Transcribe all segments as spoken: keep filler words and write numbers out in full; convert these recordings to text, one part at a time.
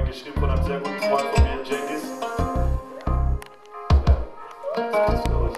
geschrieben von einem sehr guten Freund von mir, Jengis. Ja, das ist für euch.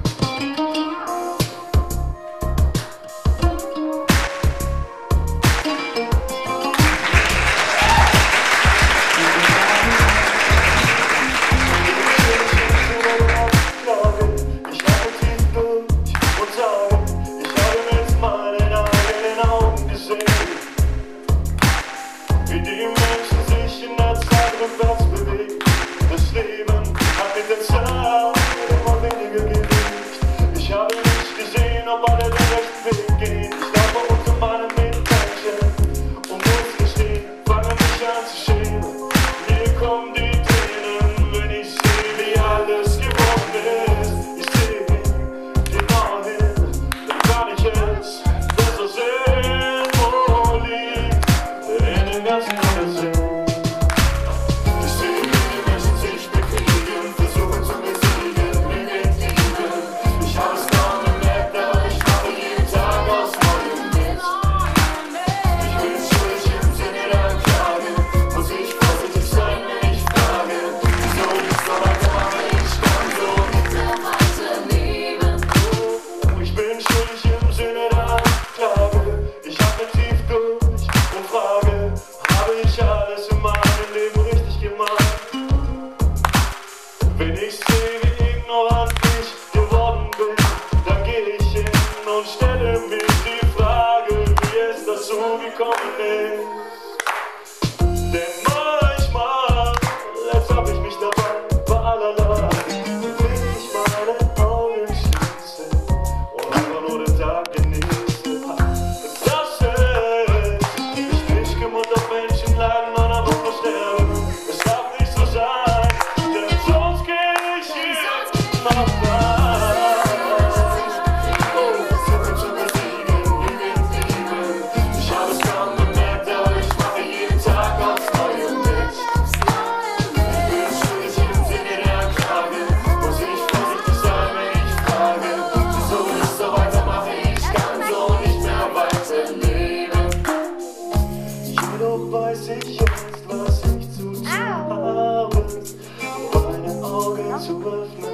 Wie die Menschen sich in der Zeit rückwärts bewegen. Das Leben hat mit der Zeit immer weniger Gewicht. Ich habe nicht gesehen, ob alle den rechten Weg gehen. Ich laufe unter meinen Mitmenschen und muss gestehen, fange mich an zu schämen. Mir kommen die Tränen, wenn ich sehe, wie alles geworden ist. Ich sehe genau hin, dann kann ich es besser sehen, wo liegt in den ganzen Sinn. Ich sehe, wie die Menschen sich bekriegen, versuchen zu besiegen, lügen, lieben. Ich habe es kaum bemerkt, aber ich mache jeden Tag aus neuem Mist. Ich bin schuldig im Sinne der Anklage, muss ich vorsichtig sein, wenn ich frage, wieso ich so weitermache, ich kann so nicht mehr weiterleben. Ich bin schuldig im Sinne der Anklage, ich atme tief durch und frage, habe ich alles in meinem Leben richtig gemacht? Wenn ich sehe, wie ignorant ich geworden bin, dann gehe ich hin und stelle mir die Frage, wie es dazu gekommen ist. Denn manchmal, als ob ich mich dabei bei allerlei, will ich meine Augen schließen und einfach nur den Tag genießen. Das ist mich nicht gemuntert, Menschen leiden an einer Woche sterben. Es darf nicht so sein, denn sonst gehe ich hier noch rein. Oh, versuchen zu besiegen, lügen, lieben. Ich habe es kaum bemerkt, aber ich mache jeden Tag aufs Neue mit. Ich bin schuldig im Sinne der Anklage, muss ich vorsichtig sein, wenn ich frage, wieso ich so weitermache, ich kann so nicht mehr weiterleben. Jedoch weiß ich jetzt, was ich zu tun habe, um meine Augen zu öffnen.